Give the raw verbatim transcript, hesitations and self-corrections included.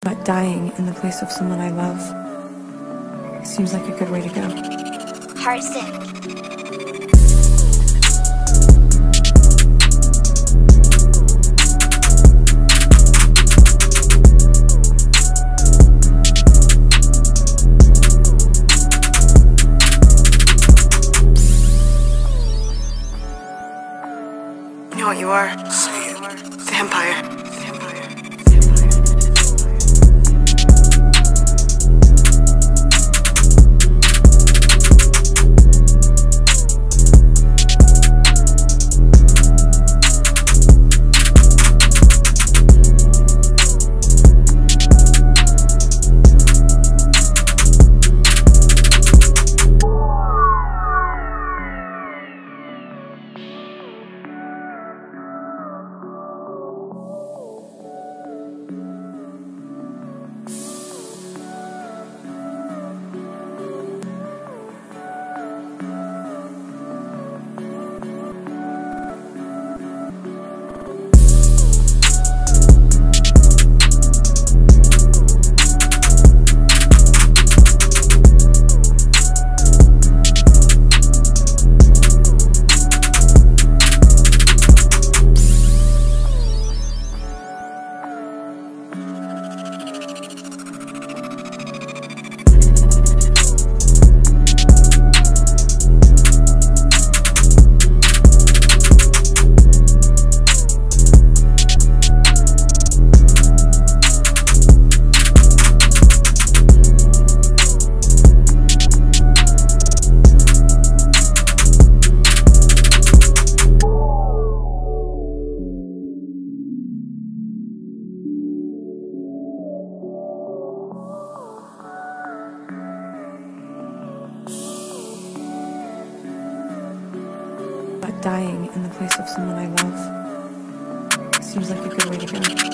But dying in the place of someone I love seems like a good way to go. Harttsick. You know what you are? Say it. Vampire. Dying in the place of someone I love seems like a good way to go.